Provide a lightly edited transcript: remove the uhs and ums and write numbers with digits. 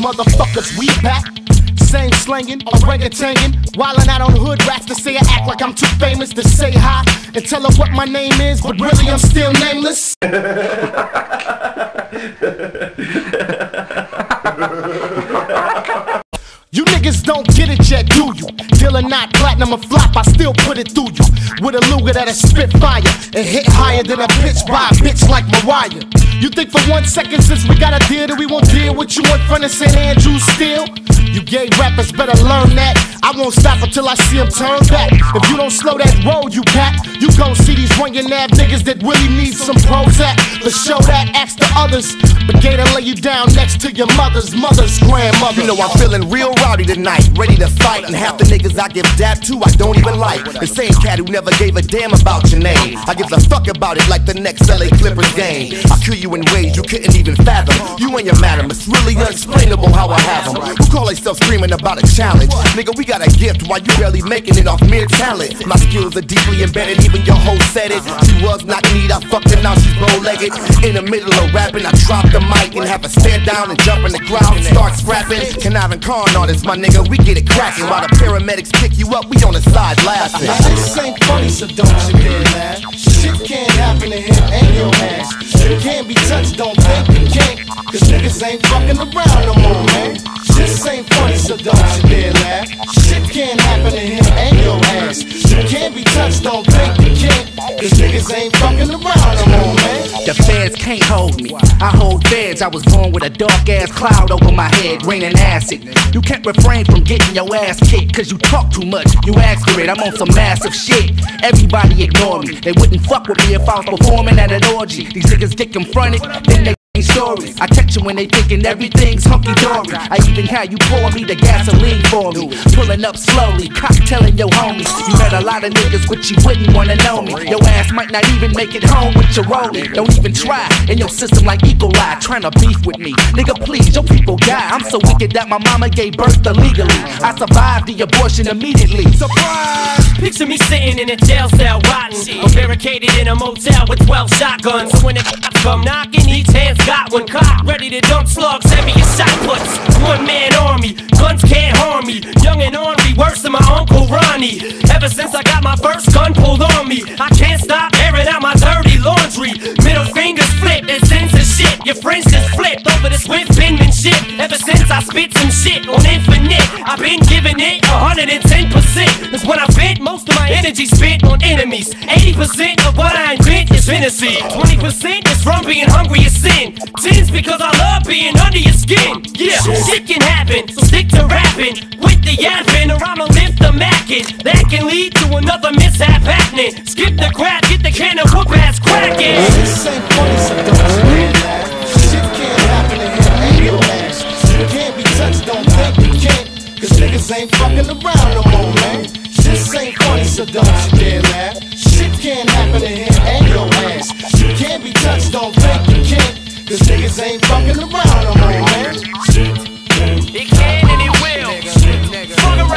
motherfuckers, we back. Same slangin', orangutangin', wildin' out on hood rats to say I act like I'm too famous to say hi and tell her what my name is, but really I'm still nameless. You niggas don't get it yet, do you? Deal or not, platinum or flop, I still put it through you. With a Luger that'll spit fire and hit higher than a bitch by a bitch like Mariah. You think for 1 second since we got a deal that we won't deal with you in front of St. Andrews still? You gay rappers better learn that. I won't stop until I see them turn back. If you don't slow that road, you cat, you gon' see these running ab niggas that really need some Prozac. To show that, ask the others. But Gator lay you down next to your mother's grandmother. You know I'm feeling real rowdy tonight, ready to fight. And half the niggas I give dap to, I don't even like. The same cat who never gave a damn about your name. I give a fuck about it like the next LA Clippers game. I kill you in ways you couldn't even fathom. You and your madam, it's really unexplainable how I have them. Who call themselves screaming about a challenge? Nigga, we got a gift while you barely making it off mere talent. My skills are deeply embedded, even your hoe said it. She was not neat, I fucked her, now she's bow-legged. In the middle of rapping, I drop the mic and have her stand down and jump in the crowd and start scrapping. Conniving con artists, my nigga, we get it cracking. While the paramedics pick you up, we on the side laughing. Now this ain't funny, so don't you dare laugh. Shit can't happen to him and your ass. You can't be touched, don't think you can't. Cause niggas ain't fucking around no more, man. This ain't funny, so don't you dare laugh. Shit can't happen to him and your ass. You can't be touched, don't think you can't. Cause niggas ain't fucking around no more, man. The feds can't hold me, I hold feds. I was born with a dark ass cloud over my head, raining acid. You can't refrain from getting your ass kicked, cause you talk too much, you ask for it. I'm on some massive shit, everybody ignore me. They wouldn't fuck with me if I was performing at an orgy. These niggas get confronted, then they stories. I catch you when they thinking everything's hunky-dory. I even had you pour me the gasoline for me. Pulling up slowly, cocktailing your homies. You met a lot of niggas, but you wouldn't wanna know me. Your ass might not even make it home with your rollie. Don't even try, in your system like E. coli, trying to beef with me. Nigga, please, your people die. I'm so wicked that my mama gave birth illegally. I survived the abortion immediately. Surprise! Picture me sitting in a jail cell, rotten, or barricaded in a motel with 12 shotguns. So when the cops come knocking, each hand's got one cock, ready to dump slugs, heavy as shot puts. One-man army, guns can't harm me. Young and ornery, worse than my Uncle Ronnie. Ever since I got my first gun pulled on me, I can't stop airing out my dirty laundry. Middle fingers flip and sends the shit. Your friends just flipped over this Swift penmanship. Ever since I spit some shit on Infinite, I've been giving it 110%. Cause when I vent, most of my energy spent on enemies. 80% of what I invent is fantasy. 20% is from being hungry as sin. 10's because I love being under your skin. Yeah, shit can happen, so stick to rapping. With the yapping or I'ma lift the mackin'. That can lead to another mishap happening. Skip the crap, get the can of whoop ass crackin'. This ain't funny, so don't you dare laugh. Shit can't happen to him and your ass. You can't be touched, don't think you can't. Cause niggas ain't fucking around no more, man. This ain't funny, so don't you dare laugh. Shit can't happen to him and your ass. You can't be touched, don't think you can't. Cause niggas ain't fucking around no more, man. It can and it will. Fuck around.